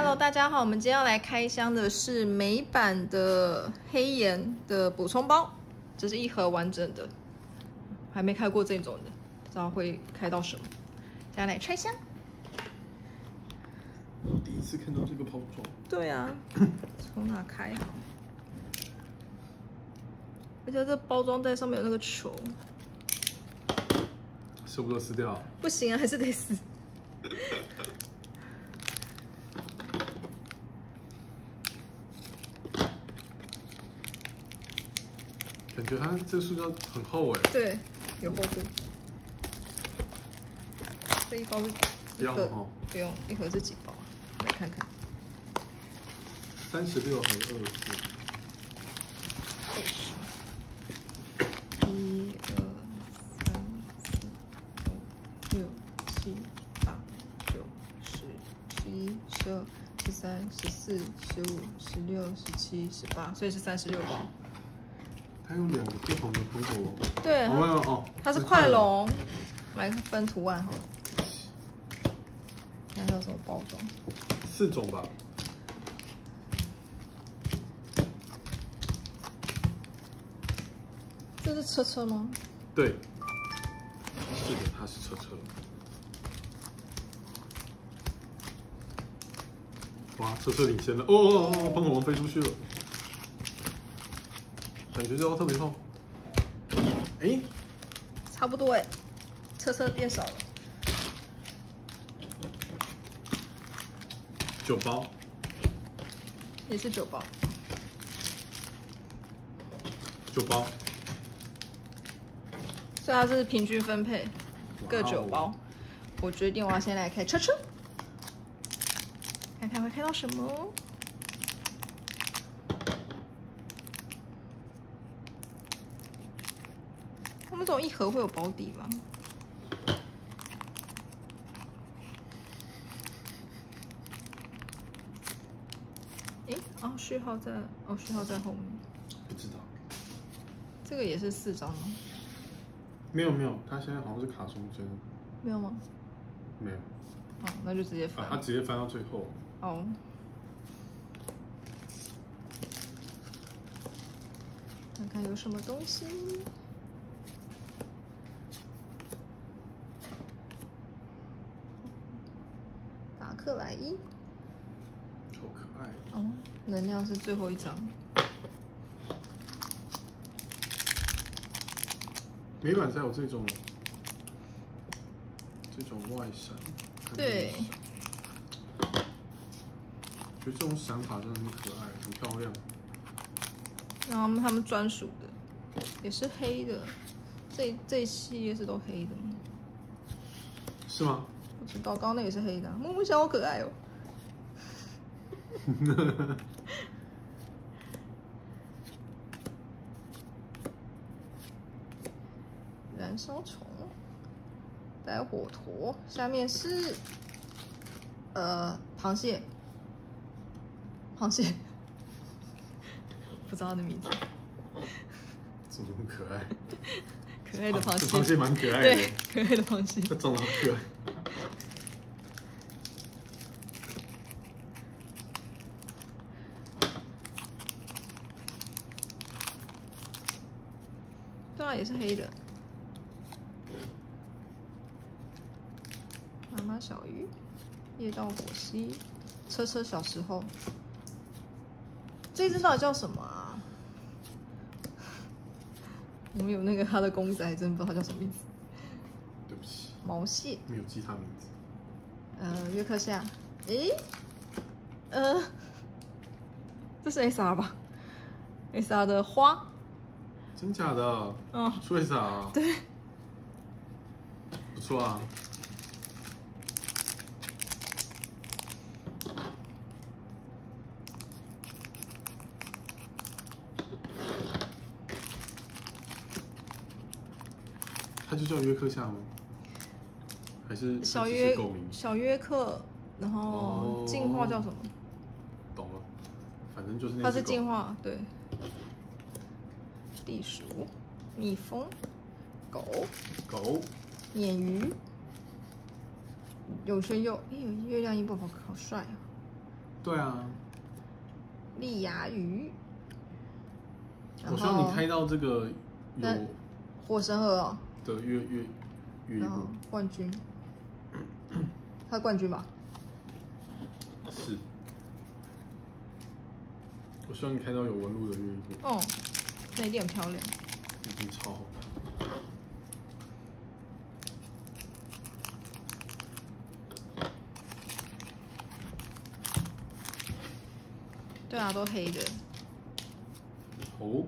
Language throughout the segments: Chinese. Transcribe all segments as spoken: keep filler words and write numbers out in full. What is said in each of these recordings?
Hello， 大家好，我们今天要来开箱的是美版的黑岩的补充包，这是一盒完整的，还没开过这种的，不知道会开到什么。大家来拆箱。 我第一次看到这个包装。对啊，从哪开好？而且这包装袋上面有那个球， 舍不得撕掉。 不行啊，还是得撕。 感觉它这个塑料很厚哎。 对，有厚度。这一包是不要哦， 不用，一盒是几包啊？来看看。 三十六和二十。 一二三四五六七八九十十一十二十三十四十五十六十七十八，所以是三十六包。 它有两个不同的封口。 对， 哦没有哦， 它是快龙，来分图案好了。看它有什么包装？ 四种吧。 这是车车吗？ 对，是的，它是车车。哇，车车领先了！哦哦哦，喷火龙飞出去了，感觉这包特别厚。哎、欸， 差不多哎，车车变少了。 九包， 也是九包。 九包。 所以它是平均分配，各九包。我决定我要先来开车车，看看会开到什么。他们这种一盒会有保底吗？哎，哦，序号在哦，序号在后面。 不知道。 这个也是四张吗？ 没有没有，它现在好像是卡中间。 没有吗？ 没有。 哦，那就直接翻。 啊，它直接翻到最后。 哦。看看有什么东西。达克莱伊。 好可爱。 哦，能量是最后一张。 美版才有这种这种外闪， 对， 觉得这种闪法真的很可爱，很漂亮。 然后他们专属的也是黑的，这这一系列是都黑的吗？ 是吗？ 不知道，刚刚那也是黑的、啊，木木小好可爱哦。燃烧虫，带火驼，下面是呃螃蟹，螃蟹，不知道它的名字。 怎么那么可爱？ 可爱的螃蟹， 螃蟹蛮可爱的。 对，可爱的螃蟹。 它长得好可爱。 对啊，也是黑的。妈妈小鱼，夜盗火蜥，车车小时候。这只到底叫什么啊？我们有那个他的公仔，还真不知道他叫什么名字。 对不起。 毛蟹。 没有记他名字。 呃，约克夏。诶，呃，这是 S R 吧 ？S R 的花。 真假的？ 嗯， 出 S R。 对。 不错啊。它就叫约克夏吗？还是小约小约克，然后进化叫什么？ 哦、懂了，反正就是那它是进化，对。地鼠、蜜蜂、狗、 狗、 鲶鱼、有些又，哎呦，月亮音波好好帅啊！ 对啊。 利牙鱼。 我希望你开到这个有火神河哦的越越越一然后步。 冠军，他冠军吧？ 是。我希望你开到有纹路的越一步。 哦，那一定很漂亮。 一定超好看。 对啊，都黑的。 哦。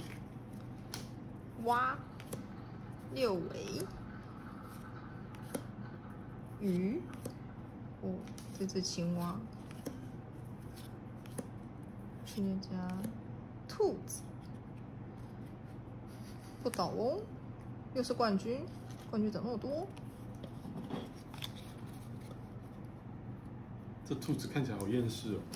蛙，六尾，鱼，哦，这只青蛙，训练家，兔子，不倒翁，又是冠军，冠军怎么那么多？ 这兔子看起来好厌世哦。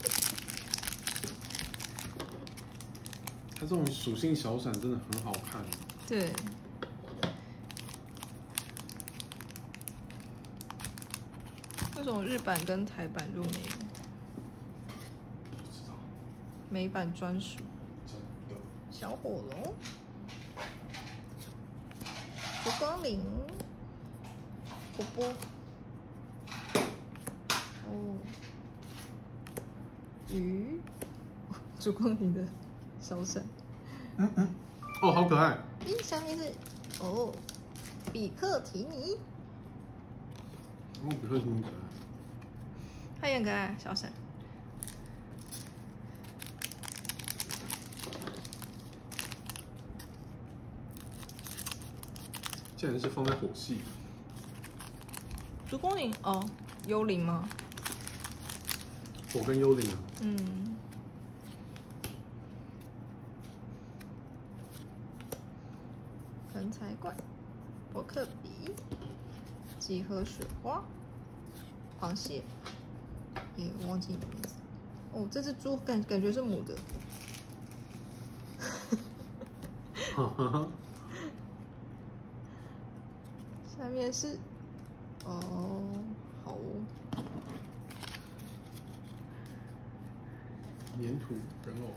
它这种属性小闪真的很好看。 对。为什么日版跟台版就没有？ 不知道。 美版专属。 真的。 小火龙。烛光铃。波波。哦。鱼。烛光铃的小闪。 嗯嗯。哦，好可爱。 咦，下面是哦，比克提尼。 哦，比克提尼可爱。 它也很可爱，小闪。 竟然是放在火系。 烛光铃哦，幽灵吗？ 火跟幽灵啊。 嗯。盆栽怪，伯克比，几何水花，螃蟹，也忘记名字。哦，这只猪感感觉是母的。下面是，哦，好哦。 粘土人偶。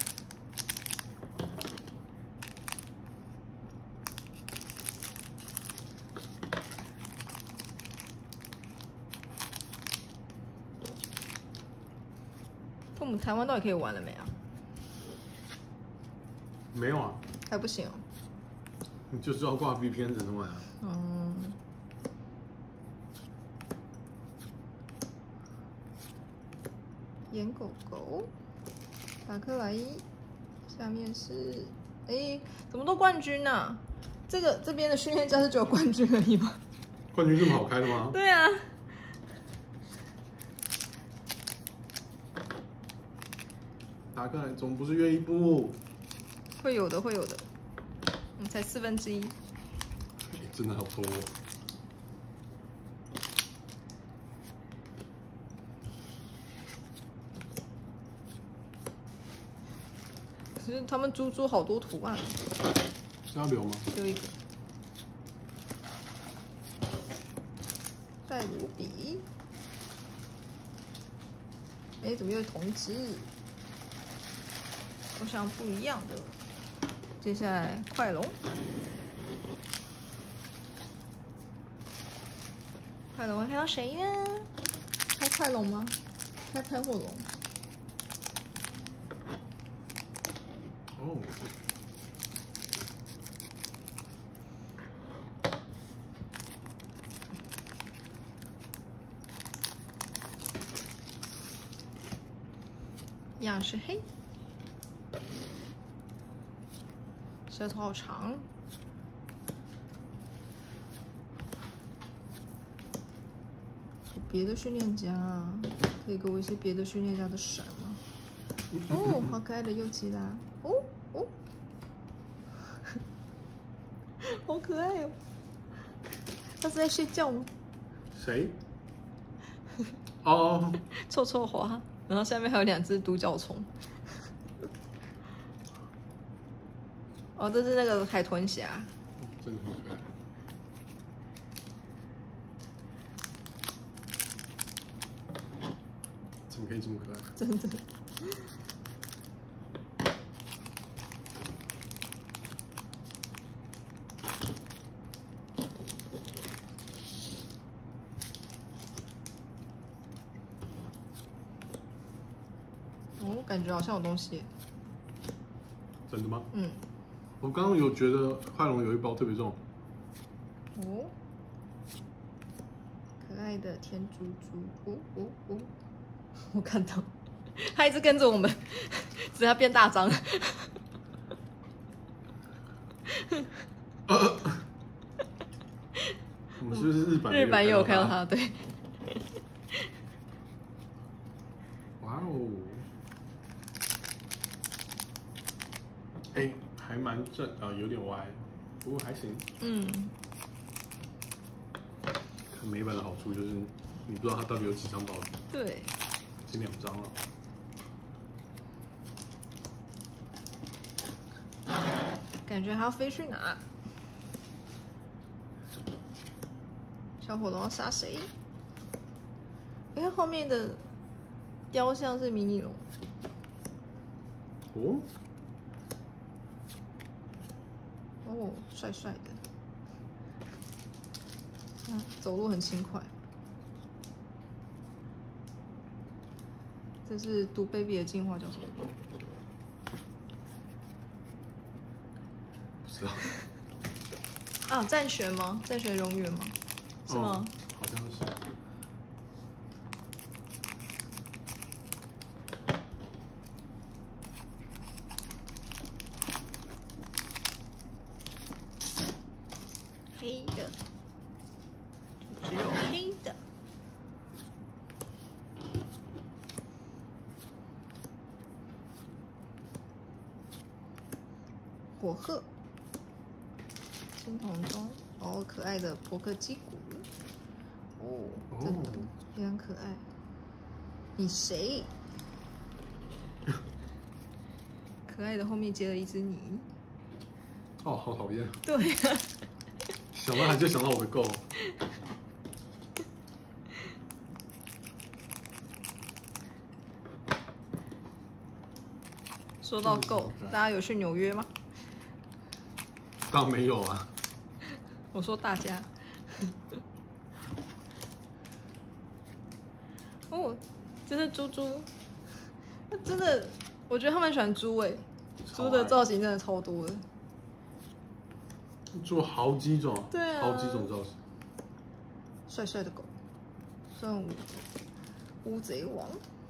我们台湾到底可以玩了没啊？ 没有啊。 还不行哦。 你就是要挂 V P N 才能玩啊。 嗯。眼狗狗，达克莱伊，下面是，哎，怎么都冠军呢、啊？这个这边的训练家是只有冠军而已吗？ 冠军这么好开的吗？ 对啊。 达克莱总不是约一步。 会有的，会有的。嗯，才四分之一。 真的好多、哦。 可是他们猪猪好多图案。 是要留吗？ 留一个。戴鲁比。哎，怎么又是同只？我想不一样的。接下来快龙。快龙会看到谁呢？开快龙吗？开喷火龙。 哦。 样式黑。舌头好长。别的训练家啊，可以给我一些别的训练家的闪吗？哦，好可爱的柚吉拉，哦哦，好可爱哦！他是在睡觉吗？ 谁？哦， 臭臭花，然后下面还有两只独角虫。哦，这是那个海豚侠。 真的很可爱。怎么么可以这么可爱？ 真的。哦，感觉好像有东西。 真的吗？ 嗯。 我刚刚有觉得快龙有一包特别重。 哦。可爱的天猪猪，哦哦哦！我看到，它一直跟着我们，只是它变大张了。 呃、我们是不是日版？ 日版也有看到它，对。 哇哦！哎、欸，还蛮正啊、呃，有点歪，不过还行。 嗯。 看美版的好处就是，你不知道它到底有几张保底。 对。 已经两张了。 感觉还要飞去哪？小火龙要杀谁？因为后面的雕像是迷你龙。 哦。 哦，帅帅的。嗯，走路很轻快。这是毒 baby 的进化叫什么？ 不知道。 啊，战旋吗？战旋荣远吗？是吗？ 哦、好像是。 黑的，只有黑的。火鹤，青铜钟，哦，可爱的伯克基骨，哦，真的也很可爱。你谁？可爱的后面接了一只你。 哦，好讨厌。 对呀、啊。 想到还就想到我的狗。 说到狗，大家有去纽约吗？ 当然没有啊。 我说大家。哦，这是猪猪。真的，我觉得他们喜欢猪哎、欸，猪的造型真的超多的。 做好几种， 对啊， 好几种造型。 帅帅的狗，算乌乌贼王，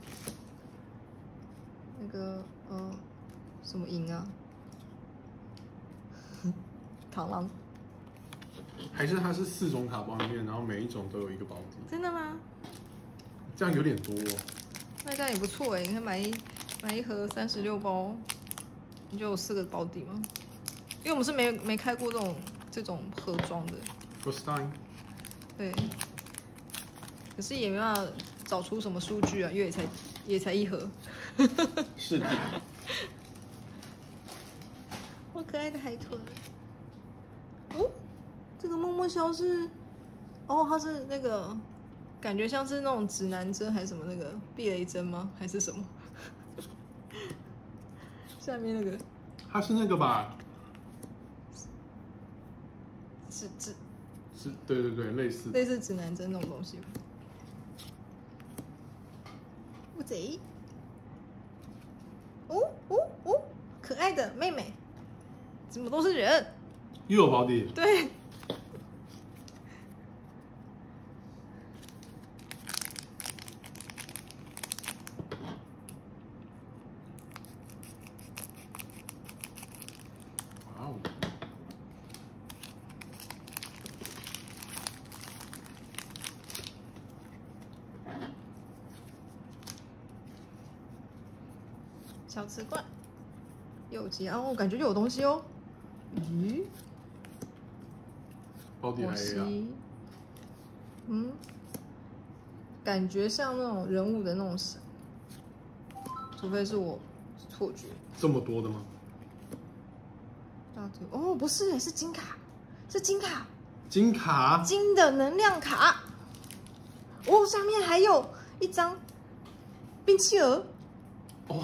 那个呃什么鹰啊，螳螂。 还是它是四种卡包里面，然后每一种都有一个保底。 真的吗？ 这样有点多、哦。 那这样也不错哎，你看买一买一盒三十六包，你就有四个保底吗？因为我们是没没开过这种这种盒装的 ，first time。 对，可是也没办法找出什么数据啊，因为也才也才一盒。 是的。 好可爱的海豚。哦，这个默默消失。哦，它是那个感觉像是那种指南针还是什么那个避雷针吗？还是什么？下面那个。 它是那个吧？ 指指是，对对对，类似类似指南针那种东西。乌贼，哦哦哦，可爱的妹妹，怎么都是人？ 又有保底。 对。 哇哦。 小瓷罐，有机哦，我感觉有东西哦。咦？ 保底还有啊？ 嗯，感觉像那种人物的那种神，除非是我错觉。 这么多的吗？ 大堆哦，不是，是金卡，是金卡。 金卡。 金的能量卡。哦，下面还有一张冰企鹅。 哦，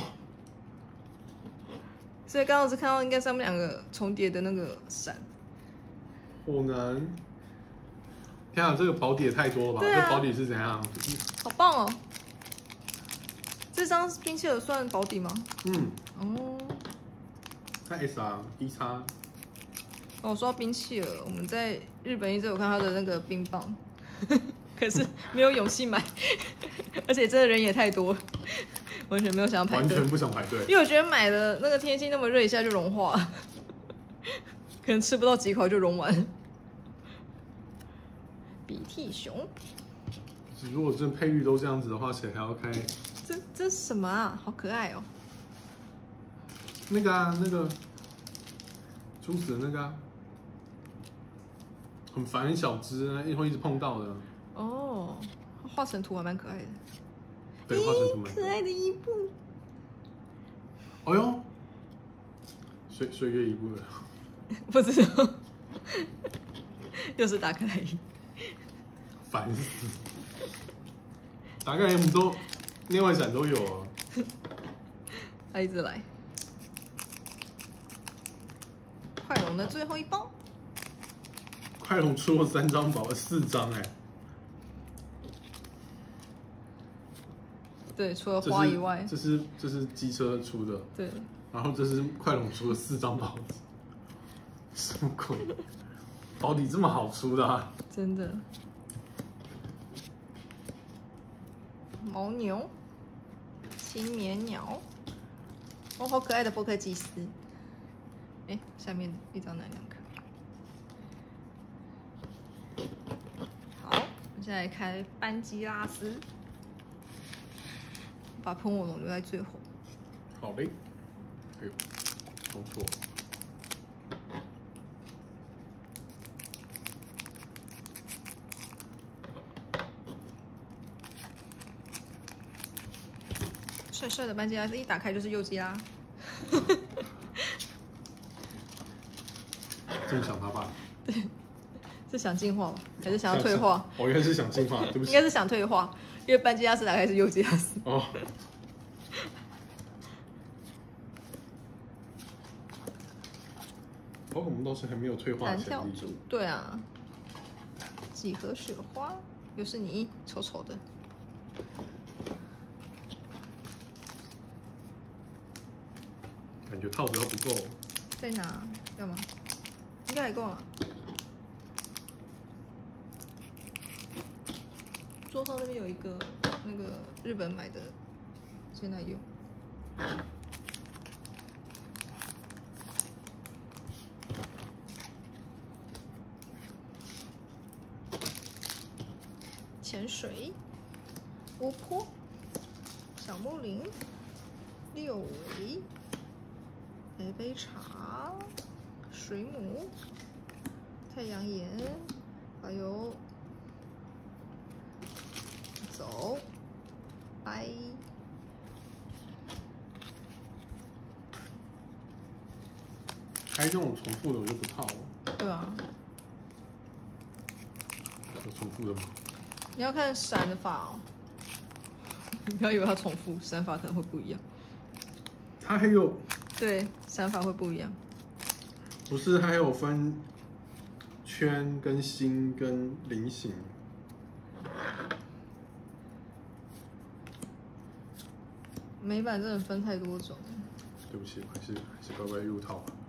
所以刚刚只看到应该上面两个重叠的那个闪。 火能。天啊，这个保底也太多了吧？ 对啊、 这保底是怎样？ 好棒哦！这张冰企鹅算保底吗？ 嗯。 哦。 看 S R 一叉。 哦，说到冰企鹅，我们在日本一直有看它的那个冰棒，可是没有勇气买，而且真的人也太多，完全没有想要排队， 完全不想排队， 因为我觉得买的那个天气那么热，一下就融化，可能吃不到几口就融完。鼻涕熊， 如果真的配玉都这样子的话，谁还要开？ 这这是什么啊？好可爱哦！ 那个啊，那个猪死的那个啊。很烦，很小只，会一直碰到的。 哦，画成图还蛮可爱的。 对，画成图蛮可爱的伊布。 哎呦，岁岁月伊布了。 不知道，又是达克莱伊。 烦死！达克莱伊我们都内外闪都有啊。 他一直来。快龙的最后一包。 快龙出了三张宝，四张哎、欸。 对，除了花以外， 这是这是机车出的。 对。 然后这是快龙出了四张宝子，什么鬼？保底这么好出的啊？ 真的。牦牛，青绵鸟，哦，好可爱的波克基斯。哎，下面一张哪两颗？好，我们现在开班基拉斯，把喷火龙留在最后。 好嘞。哎呦，弄错了。 帅帅的班基拉斯一打开就是幼基拉。 这么想他爸？ 对，是想进化吗？还是想要退化？ 我应该是想进化，对不起。 应该是想退化，因为班基拉斯打开是幼基拉斯。 哦。宝可梦倒是还没有退化的潜力。 对啊。几何雪花，又是你，丑丑的。 感觉套子要不够。 在哪？要吗？应该还够了。桌上那边有一个那个日本买的现在用。潜水，乌坡，小木林，六尾，来杯茶，水母，太阳岩，还有走，拜。 开这种重复的我就不套了。 对啊。 有重复的吗？ 你要看闪的法哦，你不要以为它重复，闪法可能会不一样。 它还有。 对，闪法会不一样。 不是，它还有分圈跟星跟菱形。 美版真的分太多种。 对不起，还是还是乖乖入套吧。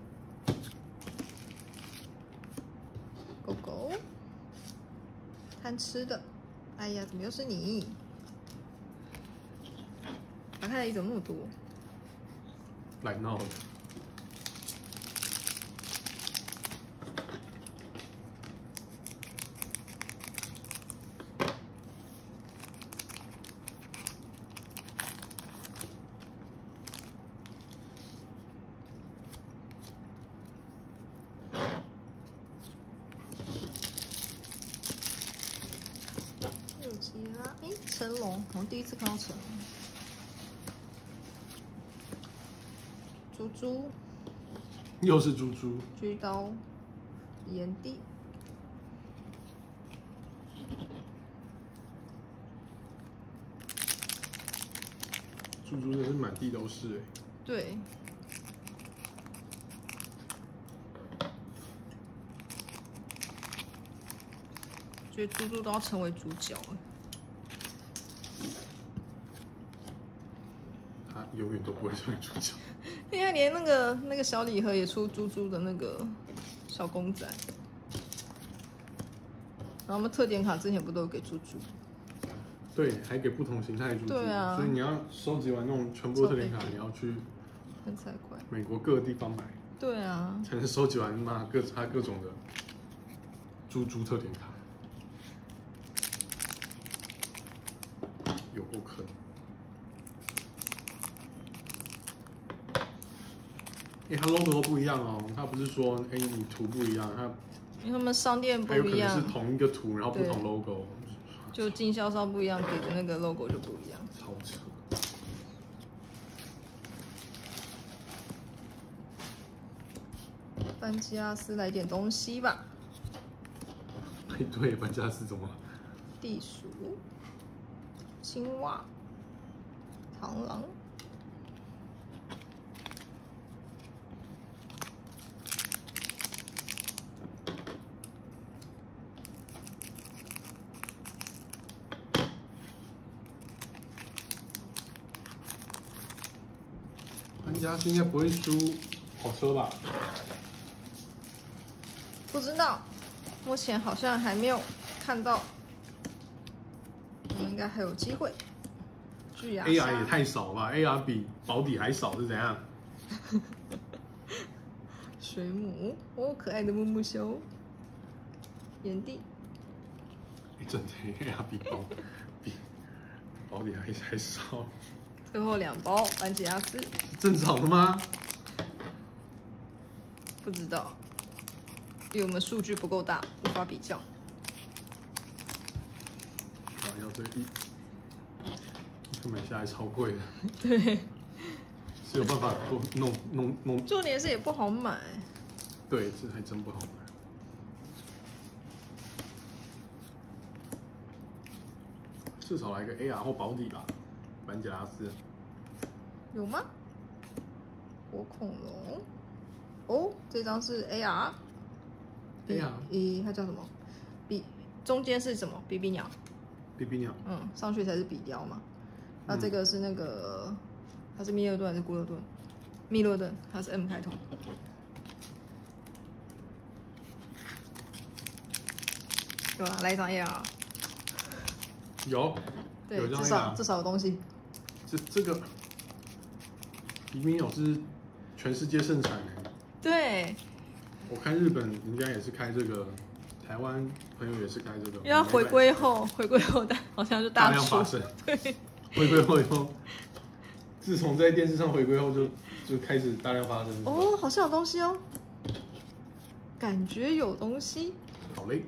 狗狗，贪吃的，哎呀，怎么又是你？打开来怎么那么多？ 来闹的。 六级啦，哎，成龙，我第一次看到成龙。猪猪， 又是猪猪。 狙刀，炎帝， 猪猪真的是满地都是哎。 对。觉得猪猪都要成为主角了。 他永远都不会成为主角。 因为连那个那个小礼盒也出猪猪的那个小公仔，然后我们特点卡之前不都有给猪猪？ 对，还给不同形态的猪猪。 对啊。 所以你要收集完那种全部的特点卡，你要去很才怪。美国各个地方买。 对啊。才能收集完嘛各它各种的猪猪特点卡。有够坑。哎、欸，它 logo 都不一样哦，它不是说哎、欸、你图不一样，它因为他们商店不一样， 有可能是同一个图，然后不同 logo， 就经销商不一样，给的那个 logo 就不一样， 超扯。 班吉拉斯来点东西吧。 哎，对，班吉拉斯怎么了？ 地鼠、青蛙、螳螂。 班吉拉斯应该不会出跑车吧？ 不知道，目前好像还没有看到，我们应该还有机会。巨牙 A R 也太少吧 ？A R 比保底还少是怎样？ 水母哦，可爱的木木熊。炎帝。 哎、欸，真的 A R 比保比保底还还少。 最后两包班吉拉斯。 正常的吗？ 不知道。因为我们数据不够大，无法比较。 啊，要这一，一买下来超贵的。 对。 是有办法做弄弄弄。 重点是也不好买。 对，这还真不好买。至少来个 A R 或保底吧，班吉拉斯。 有吗？火恐龙。哦，这张是 A R。 A R， 咦，它叫什么？比中间是什么？比比鸟。 比比鸟。 嗯，上去才是比雕嘛。那这个是那个，它是密勒顿还是古勒顿？密勒顿，它是 M 开头。有啊，来一张 A R。 有。 对， 有张 A R， 至少至少有东西。 这这个比比鸟是全世界盛产的。 对。 我看日本应该也是开这个，台湾朋友也是开这个。 因为它回归后，回归后但好像就大大量发生。 对。 回归后以后，自从在电视上回归后就，就开始大量发生。 哦，好像有东西哦，感觉有东西。 好嘞。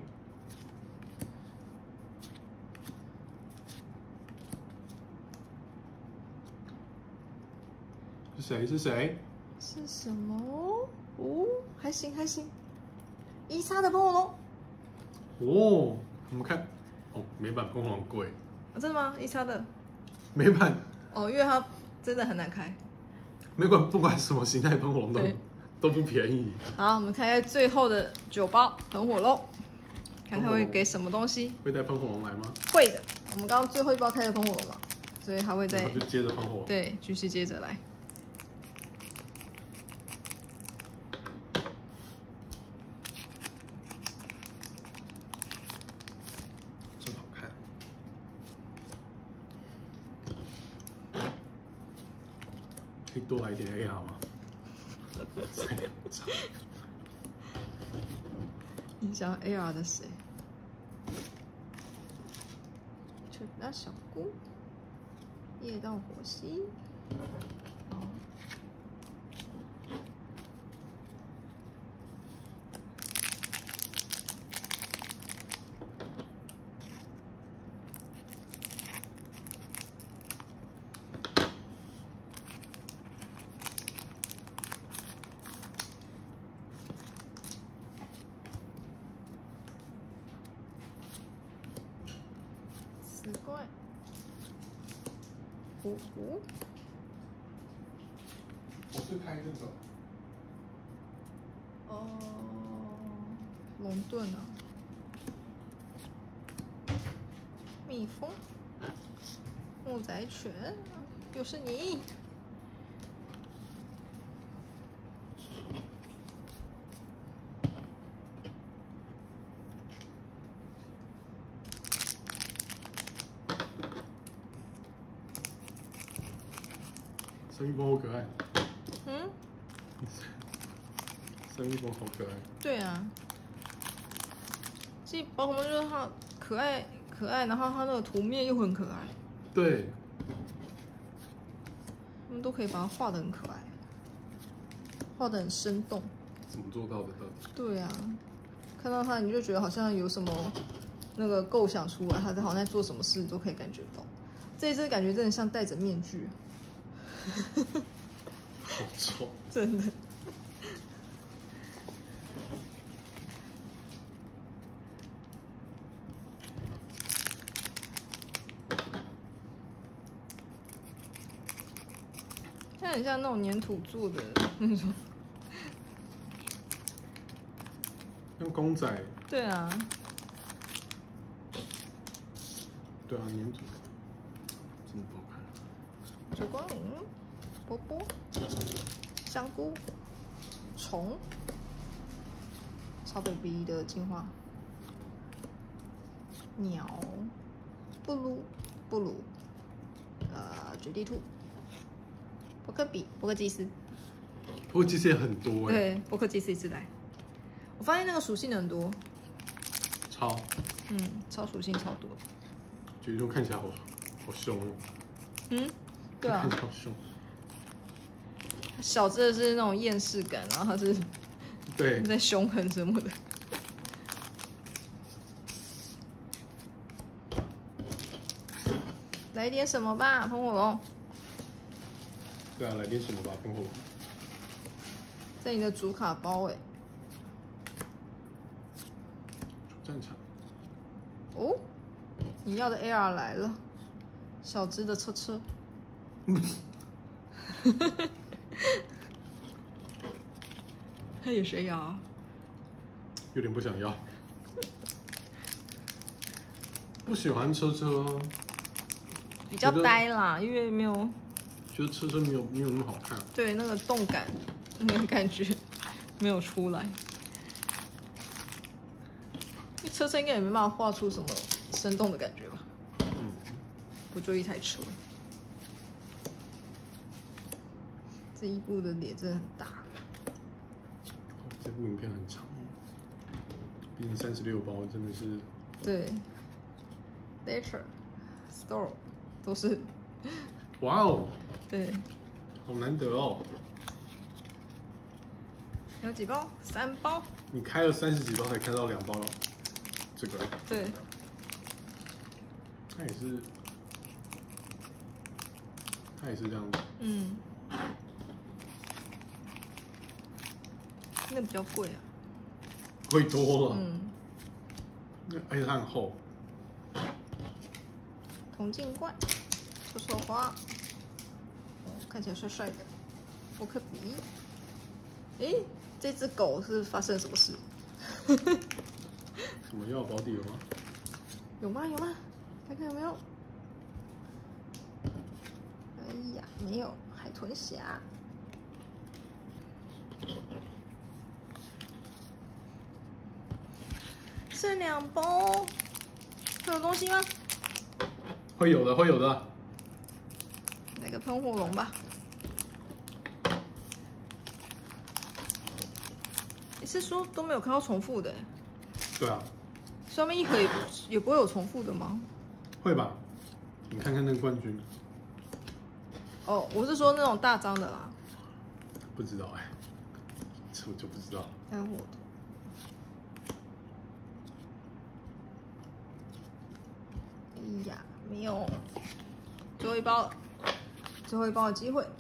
是谁？是谁？ 是什么？哦，还行还行。伊莎的喷火龙。 哦，我们看，哦，美版喷火龙贵。 啊，真的吗？伊莎的。 美版。 哦，因为它真的很难开。 美版不管什么形态喷火龙都都不便宜。 好，我们看一下最后的九包喷火龙，看它会给什么东西。 会带喷火龙来吗？ 会的，我们刚刚最后一包开的喷火龙嘛，所以它会再就接着喷火龙。 对，继续接着来。 可以多来一点 A R 吗？才两张。 你想 A R 的谁？就那小姑，夜到火蜥。哦。死怪，虎虎， 我是开那个哦，龙盾啊，蜜蜂，木仔犬，又是你。 生一波好可爱。 嗯， 生一波好可爱。 对啊，其实宝可梦就是它可爱可爱，然后它那个图面又很可爱， 对， 他们都可以把它画的很可爱，画的很生动。 怎么做到的？到底？ 对啊，看到它你就觉得好像有什么那个构想出来，它好像在做什么事，你都可以感觉到。这一只感觉真的像戴着面具。 好丑， 真的。它很像那种粘土做的那种。 像公仔。 对啊。 对啊，粘土，真的不好看。 烛光铃，波波，香菇，虫，超 baby 的进化，鸟，布鲁，布鲁，呃，绝地兔，波克比，波克祭司。 不过其实也很多哎。 对，波克祭司一次来。我发现那个属性的很多。 超。 嗯，超属性超多。 绝地兔看起来好好凶哦。 嗯，对啊。 看起来好凶。 小只的是那种厌世感，然后它是对在凶狠什么的。来点什么吧，喷火龙。 对啊，来点什么吧，喷火龙。 在你的主卡包哎。 主战场。 哦，你要的 A R 来了，小只的车车。它也是 A R。 有点不想要。不喜欢车车。 比较呆啦，因为没有。 觉得车车没有没有那么好看。 对，那个动感，那个感觉没有出来。因为车车应该也没办法画出什么生动的感觉吧？ 嗯。 不就一台车。这一部的脸真的很大。 这部影片很长，毕竟三十六包真的是。 对。Nature Store 都是。 哇哦。 对。 好难得哦。 有几包？三包。 你开了三十几包才开到两包这个。 对。 它也是，它也是这样子。 嗯。那比较贵啊。 贵多了。 嗯。 而且它很厚。 铜镜怪，臭臭花，看起来帅帅的。波克比，哎，这只狗是发生了什么事？ 什么要保底了吗？ 有吗？有吗？看看有没有。哎呀，没有，海豚侠。剩两包，会有东西吗？ 会有的，会有的。 来个喷火龙吧。你是说都没有看到重复的？ 对啊。 上面一盒也也不会有重复的吗？ 会吧，你看看那个冠军。 哦，我是说那种大张的啦。 不知道哎、欸，这我就不知道。 看我的。哎呀，没有，最后一包了，最后一包的机会。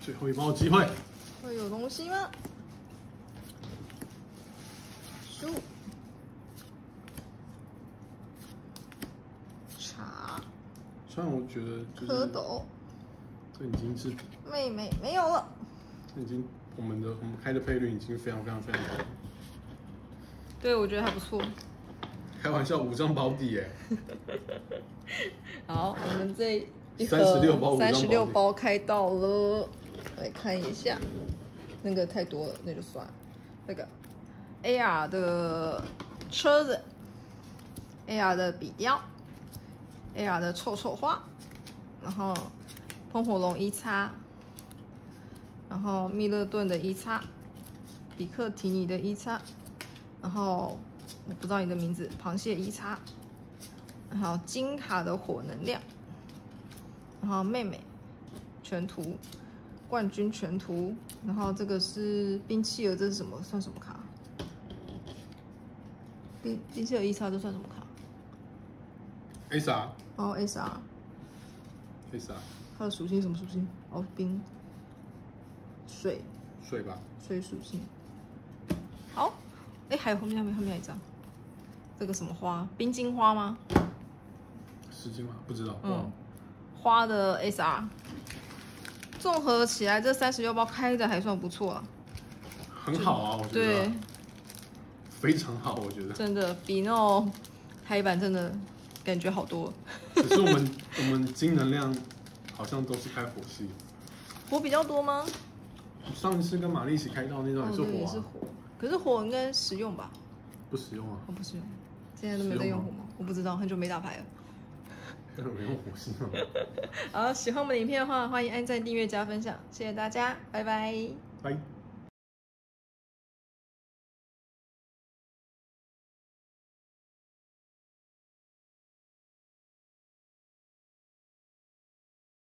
最后一包机会， 会有东西吗？十五。茶。 虽然我觉得就是蝌蚪。 这已经是妹妹没有了。 这已经我们的我们开的配率已经非常非常非常高了。 对，我觉得还不错。 开玩笑，五张保底哎。 好，我们这一三十六包， 三十六包开到了，来看一下，那个太多了，那就算了。那个 A R 的车子 ，A R 的笔雕 ，A R 的臭臭花，然后喷火龙一叉，然后密勒顿的一叉，比克提尼的一叉，然后我不知道你的名字，螃蟹一叉。然后金卡的火能量，然后妹妹全图冠军全图，然后这个是冰契尔，这是什么？算什么卡？冰冰契尔一叉这算什么卡 ？S R。 哦 ，S R。 S R。 它的属性什么属性？哦，冰。水。 水吧。 水属性。好，哎，还有后面后面后面一张，这个什么花？冰晶花吗？ 十金吗？不知道。 嗯，花的 S R， 综合起来这三十六包开的还算不错啊。 很好啊，我觉得。对。非常好，我觉得。 真的比那种台版真的感觉好多。 只是我们我们金能量好像都是开火系。 火比较多吗？ 上一次跟玛丽一起开到那段也是火啊。 哦、也是火，可是火应该实用吧？ 不实用啊。 哦，不实用。现在都没在用火吗？我不知道，很久没打牌了。 很久没用火系了。 好，喜欢我们的影片的话，欢迎按赞、订阅、加分享，谢谢大家，拜拜。 拜。